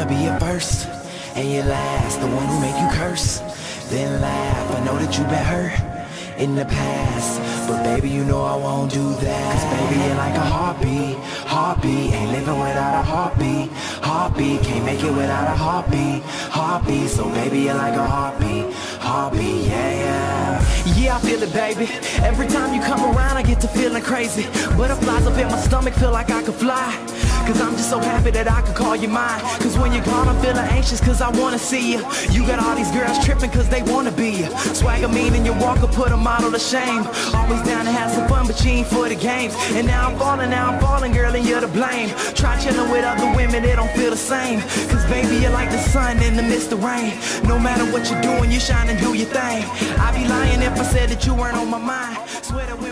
be a first and your last, the one who make you curse, then laugh. I know that you've been hurt in the past, but baby, you know I won't do that. Cause baby, you're like a heartbeat, heartbeat. Ain't living without a heartbeat, heartbeat. Can't make it without a heartbeat, heartbeat. So baby, you're like a heartbeat, heartbeat, yeah, yeah. Yeah, I feel it, baby. Every time you come around, I get to feeling crazy. Butterflies up in my stomach, feel like I could fly. Cause I'm just so happy that I could call you mine. Cause when you're gone, I'm feeling anxious cause I wanna see you. You got all these girls tripping cause they wanna be you. Swagger mean in your walker, put a model to shame. Always down to have some fun, but you ain't for the games. And now I'm falling, girl, and you're to blame. Try chilling with other women, they don't feel the same. Cause baby, you're like the sun in the midst of rain. No matter what you're doing, you shine and do your thing. I'd be lying if I said that you weren't on my mind. Swear that